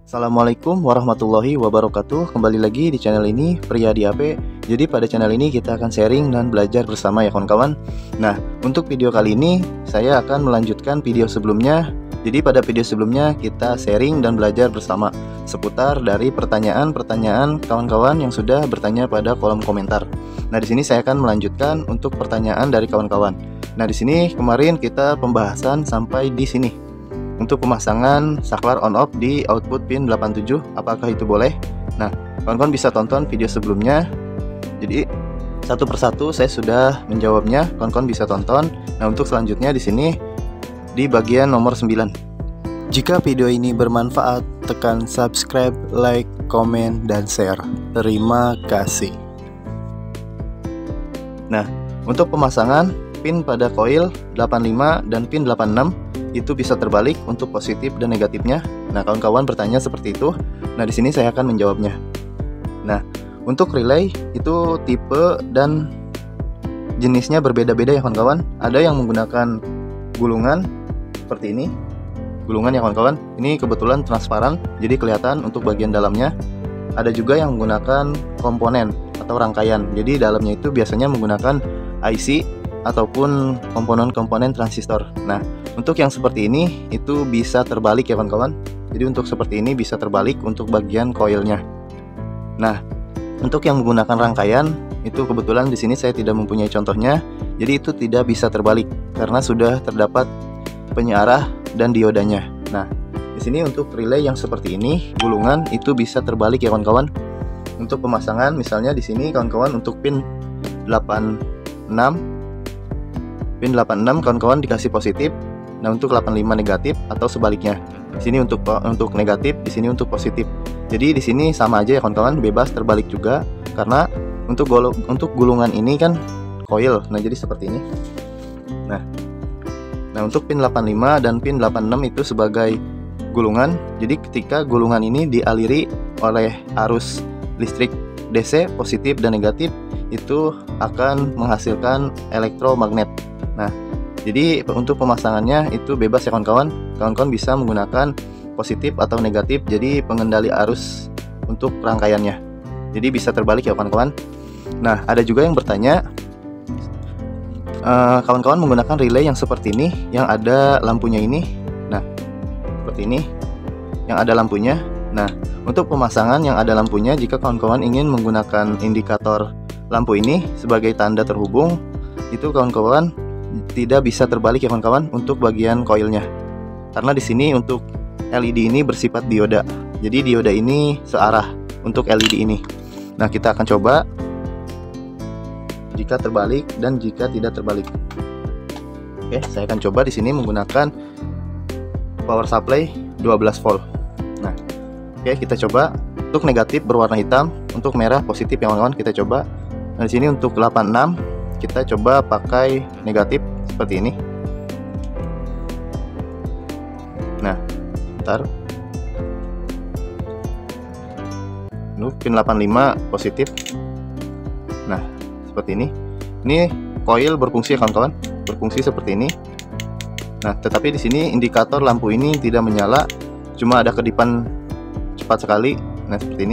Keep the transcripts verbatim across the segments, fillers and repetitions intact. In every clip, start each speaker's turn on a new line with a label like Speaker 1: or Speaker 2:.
Speaker 1: Assalamualaikum warahmatullahi wabarakatuh. Kembali lagi di channel ini, Pria di H P. Jadi pada channel ini kita akan sharing dan belajar bersama ya kawan-kawan. Nah, untuk video kali ini saya akan melanjutkan video sebelumnya. Jadi pada video sebelumnya kita sharing dan belajar bersama seputar dari pertanyaan-pertanyaan kawan-kawan yang sudah bertanya pada kolom komentar. Nah, di sini saya akan melanjutkan untuk pertanyaan dari kawan-kawan. Nah, di sini kemarin kita pembahasan sampai di sini. Untuk pemasangan saklar on off di output pin delapan tujuh, apakah itu boleh? Nah, kawan-kawan bisa tonton video sebelumnya. Jadi satu persatu saya sudah menjawabnya, kawan-kawan bisa tonton. Nah, untuk selanjutnya di sini di bagian nomor sembilan. Jika video ini bermanfaat, tekan subscribe, like, komen, dan share. Terima kasih. Nah, untuk pemasangan pin pada koil delapan lima dan pin delapan enam itu bisa terbalik untuk positif dan negatifnya. Nah, kawan-kawan bertanya seperti itu. Nah, di sini saya akan menjawabnya. Nah, untuk relay itu tipe dan jenisnya berbeda-beda ya kawan-kawan. Ada yang menggunakan gulungan seperti ini. Gulungan ya kawan-kawan. Ini kebetulan transparan, jadi kelihatan untuk bagian dalamnya. Ada juga yang menggunakan komponen atau rangkaian. Jadi dalamnya itu biasanya menggunakan I C ataupun komponen-komponen transistor. Nah, untuk yang seperti ini itu bisa terbalik ya kawan-kawan. Jadi untuk seperti ini bisa terbalik untuk bagian koilnya. Nah, untuk yang menggunakan rangkaian itu kebetulan di sini saya tidak mempunyai contohnya. Jadi itu tidak bisa terbalik karena sudah terdapat penyearah dan diodanya. Nah, di sini untuk relay yang seperti ini gulungan itu bisa terbalik ya kawan-kawan. Untuk pemasangan misalnya di sini kawan-kawan untuk pin delapan enam pin delapan enam kawan-kawan dikasih positif. Nah, untuk delapan lima negatif atau sebaliknya. Di sini untuk untuk negatif, di sini untuk positif. Jadi di sini sama aja ya kawan-kawan, bebas terbalik juga karena untuk gulung, untuk gulungan ini kan coil. Nah, jadi seperti ini. Nah. Nah, untuk pin delapan lima dan pin delapan enam itu sebagai gulungan. Jadi ketika gulungan ini dialiri oleh arus listrik D C positif dan negatif, itu akan menghasilkan elektromagnet. Nah, jadi untuk pemasangannya itu bebas ya kawan-kawan. Kawan-kawan bisa menggunakan positif atau negatif, jadi pengendali arus untuk rangkaiannya. Jadi bisa terbalik ya kawan-kawan. Nah, ada juga yang bertanya, kawan-kawan uh, menggunakan relay yang seperti ini, yang ada lampunya ini. Nah, seperti ini, yang ada lampunya. Nah, untuk pemasangan yang ada lampunya, jika kawan-kawan ingin menggunakan indikator lampu ini sebagai tanda terhubung, itu kawan-kawan tidak bisa terbalik ya kawan-kawan untuk bagian koilnya. Karena di sini untuk L E D ini bersifat dioda. Jadi dioda ini searah untuk L E D ini. Nah, kita akan coba jika terbalik dan jika tidak terbalik. Oke, saya akan coba di sini menggunakan power supply dua belas volt. Nah, oke, kita coba untuk negatif berwarna hitam, untuk merah positif ya kawan-kawan, kita coba. Nah, di sini untuk delapan enam kita coba pakai negatif seperti ini. Nah, bentar. Ini pin delapan lima positif. Nah, seperti ini. Ini coil berfungsi ya kawan-kawan, berfungsi seperti ini. Nah, tetapi di sini indikator lampu ini tidak menyala, cuma ada kedipan cepat sekali. Nah, seperti ini.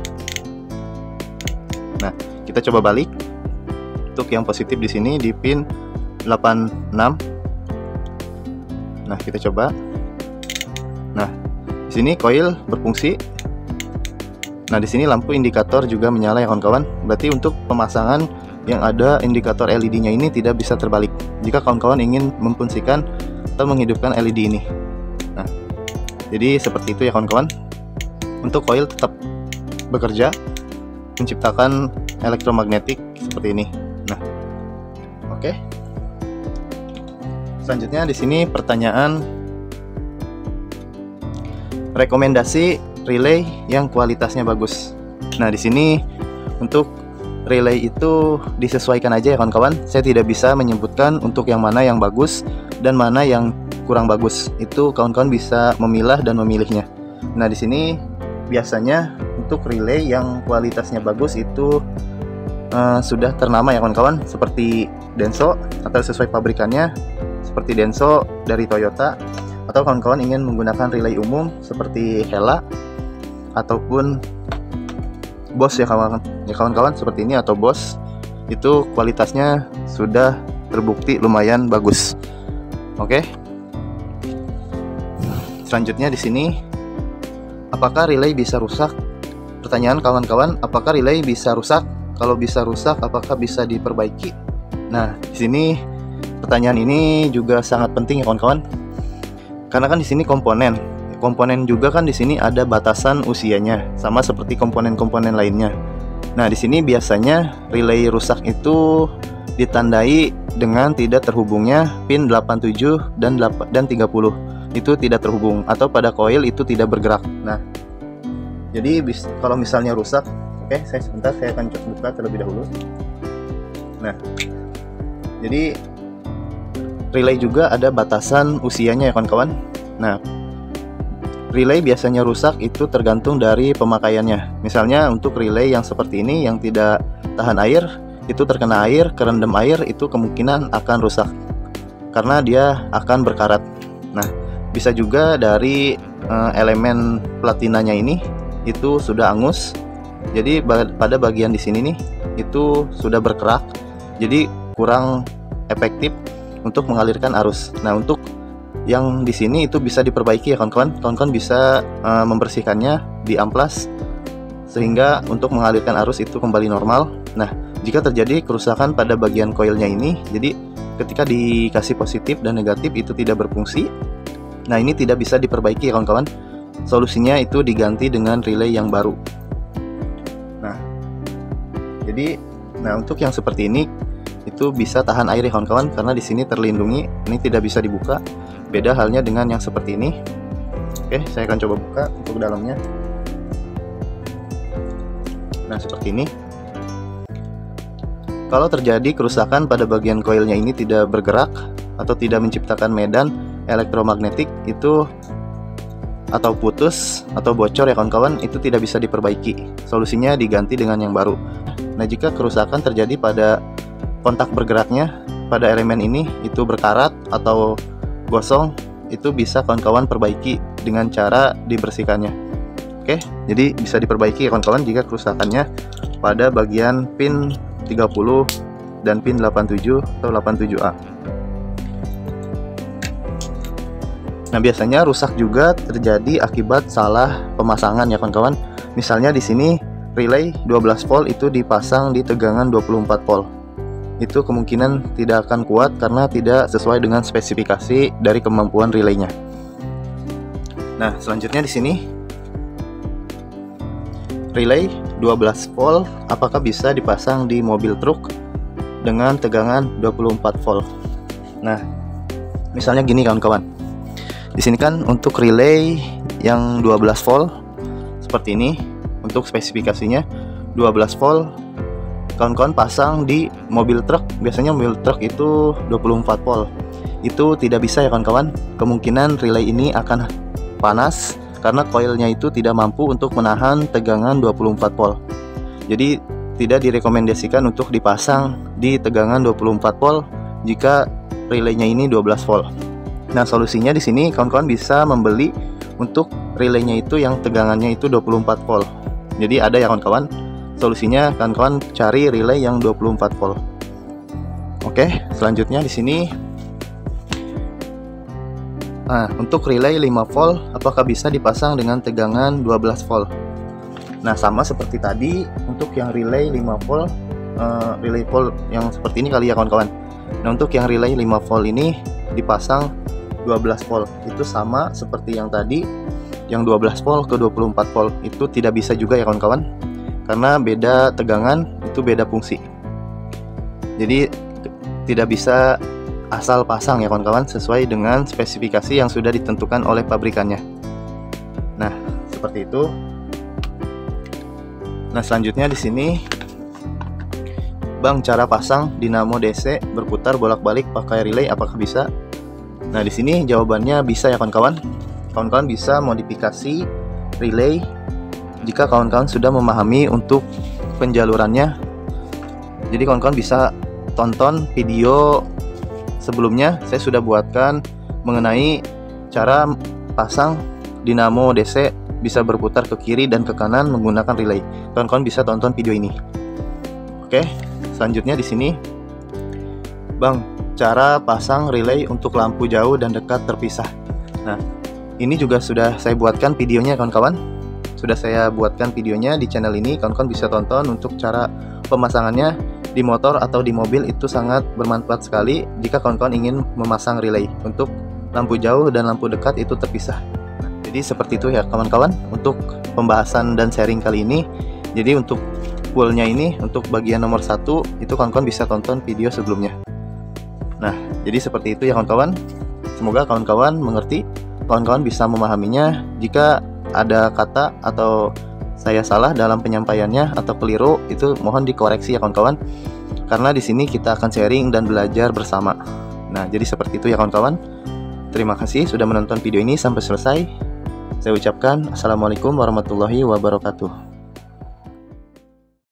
Speaker 1: Nah, kita coba balik. Untuk yang positif di sini di pin delapan enam. Nah, kita coba. Nah, di sini coil berfungsi. Nah, di sini lampu indikator juga menyala ya kawan-kawan. Berarti untuk pemasangan yang ada indikator L E D-nya ini tidak bisa terbalik. Jika kawan-kawan ingin memfungsikan atau menghidupkan L E D ini. Nah, jadi seperti itu ya kawan-kawan. Untuk coil tetap bekerja, menciptakan elektromagnetik seperti ini. Nah, oke. Selanjutnya di sini pertanyaan rekomendasi relay yang kualitasnya bagus. Nah, di sini untuk relay itu disesuaikan aja ya kawan-kawan. Saya tidak bisa menyebutkan untuk yang mana yang bagus dan mana yang kurang bagus. Itu kawan-kawan bisa memilah dan memilihnya. Nah, di sini biasanya untuk relay yang kualitasnya bagus itu uh, sudah ternama ya kawan-kawan, seperti Denso atau sesuai pabrikannya seperti Denso dari Toyota, atau kawan-kawan ingin menggunakan relay umum seperti Hella ataupun BOS ya kawan ya kawan-kawan seperti ini, atau BOS itu kualitasnya sudah terbukti lumayan bagus. Oke. Selanjutnya di sini, apakah relay bisa rusak? Pertanyaan kawan-kawan, apakah relay bisa rusak? Kalau bisa rusak, apakah bisa diperbaiki? Nah, di sini pertanyaan ini juga sangat penting ya kawan-kawan. Karena kan di sini komponen, komponen juga kan di sini ada batasan usianya, sama seperti komponen-komponen lainnya. Nah, di sini biasanya relay rusak itu ditandai dengan tidak terhubungnya pin delapan puluh tujuh dan tiga puluh. Itu tidak terhubung, atau pada koil itu tidak bergerak. Nah, jadi bis, kalau misalnya rusak, oke, saya sebentar saya akan coba buka terlebih dahulu. Nah, jadi relay juga ada batasan usianya ya kawan-kawan. Nah, relay biasanya rusak itu tergantung dari pemakaiannya. Misalnya untuk relay yang seperti ini yang tidak tahan air, itu terkena air, kerendam air, itu kemungkinan akan rusak karena dia akan berkarat. Nah, bisa juga dari uh, elemen platinanya ini itu sudah angus. Jadi pada bagian di sini nih itu sudah berkerak. Jadi kurang efektif untuk mengalirkan arus. Nah, untuk yang di sini itu bisa diperbaiki ya kawan-kawan. Kawan-kawan bisa uh, membersihkannya di amplas sehingga untuk mengalirkan arus itu kembali normal. Nah, jika terjadi kerusakan pada bagian koilnya ini, jadi ketika dikasih positif dan negatif itu tidak berfungsi. Nah, ini tidak bisa diperbaiki ya kawan-kawan. Solusinya itu diganti dengan relay yang baru. Nah, jadi nah untuk yang seperti ini itu bisa tahan air ya kawan-kawan, karena di sini terlindungi, ini tidak bisa dibuka. Beda halnya dengan yang seperti ini. Oke, saya akan coba buka untuk dalamnya. Nah, seperti ini. Kalau terjadi kerusakan pada bagian koilnya ini tidak bergerak atau tidak menciptakan medan elektromagnetik itu, atau putus atau bocor ya kawan-kawan, itu tidak bisa diperbaiki. Solusinya diganti dengan yang baru. Nah, jika kerusakan terjadi pada kontak bergeraknya pada elemen ini itu berkarat atau gosong, itu bisa kawan-kawan perbaiki dengan cara dibersihkannya. Oke, jadi bisa diperbaiki ya kawan-kawan jika kerusakannya pada bagian pin tiga puluh dan pin delapan puluh tujuh atau delapan puluh tujuh A. Nah, biasanya rusak juga terjadi akibat salah pemasangan ya kawan-kawan. Misalnya di sini relay dua belas volt itu dipasang di tegangan dua puluh empat volt. Itu kemungkinan tidak akan kuat karena tidak sesuai dengan spesifikasi dari kemampuan relaynya. Nah, selanjutnya di sini relay dua belas volt apakah bisa dipasang di mobil truk dengan tegangan dua puluh empat volt. Nah, misalnya gini kawan-kawan. Di sini kan untuk relay yang dua belas volt seperti ini, untuk spesifikasinya dua belas volt, kawan-kawan pasang di mobil truk. Biasanya mobil truk itu dua puluh empat volt. Itu tidak bisa ya kawan-kawan. Kemungkinan relay ini akan panas karena koilnya itu tidak mampu untuk menahan tegangan dua puluh empat volt. Jadi tidak direkomendasikan untuk dipasang di tegangan dua puluh empat volt jika relaynya ini dua belas volt. Nah, solusinya di sini kawan-kawan bisa membeli untuk relaynya itu yang tegangannya itu dua puluh empat volt. Jadi ada ya kawan-kawan. Solusinya kawan-kawan cari relay yang dua puluh empat volt. Oke, selanjutnya di sini. Nah, untuk relay lima volt apakah bisa dipasang dengan tegangan dua belas volt? Nah, sama seperti tadi untuk yang relay lima volt, uh, relay volt yang seperti ini kali ya kawan-kawan. Nah, untuk yang relay lima volt ini dipasang dua belas volt. Itu sama seperti yang tadi, yang dua belas volt ke dua puluh empat volt. Itu tidak bisa juga ya kawan-kawan. Karena beda tegangan, itu beda fungsi. Jadi tidak bisa asal pasang ya kawan-kawan, sesuai dengan spesifikasi yang sudah ditentukan oleh pabrikannya. Nah, seperti itu. Nah, selanjutnya di sini Bang, cara pasang dinamo D C berputar bolak-balik pakai relay apakah bisa? Nah, di sini jawabannya bisa ya kawan-kawan. Kawan-kawan bisa modifikasi relay jika kawan-kawan sudah memahami untuk penjalurannya. Jadi kawan-kawan bisa tonton video sebelumnya, saya sudah buatkan mengenai cara pasang dinamo D C bisa berputar ke kiri dan ke kanan menggunakan relay. Kawan-kawan bisa tonton video ini. Oke, selanjutnya di sini, Bang, cara pasang relay untuk lampu jauh dan dekat terpisah. Nah, ini juga sudah saya buatkan videonya kawan-kawan. Sudah saya buatkan videonya di channel ini, kawan-kawan bisa tonton untuk cara pemasangannya di motor atau di mobil. Itu sangat bermanfaat sekali jika kawan-kawan ingin memasang relay untuk lampu jauh dan lampu dekat itu terpisah. Nah, jadi seperti itu ya kawan-kawan untuk pembahasan dan sharing kali ini. Jadi untuk fullnya ini, untuk bagian nomor satu itu kawan-kawan bisa tonton video sebelumnya. Nah, jadi seperti itu ya kawan-kawan. Semoga kawan-kawan mengerti, kawan-kawan bisa memahaminya. Jika ada kata atau saya salah dalam penyampaiannya atau keliru, itu mohon dikoreksi ya kawan-kawan. Karena di sini kita akan sharing dan belajar bersama. Nah, jadi seperti itu ya kawan-kawan. Terima kasih sudah menonton video ini sampai selesai. Saya ucapkan assalamualaikum warahmatullahi wabarakatuh.